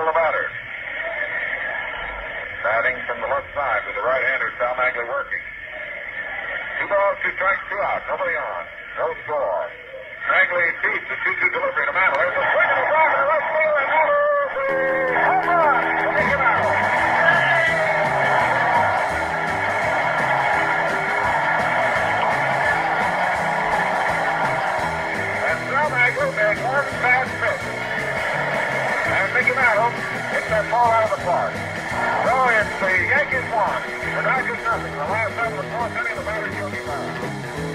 Mantle, the batter. Batting from the left side with the right-hander, Sal Mangle working. 2 balls, 2 strikes, 2 out. Nobody on. No score. Mangle feeds the 2-2 delivery to Mantle. There's a swing and a drive to the left field, and Mantle home run to Mickey Mantle. And Sal Mangle made one fast pitch. And Mickey Mantle hits that ball out of the park. So it's the Yankees 1, the Dodgers nothing. The last out of the fourth inning, the batters Yogi Berra.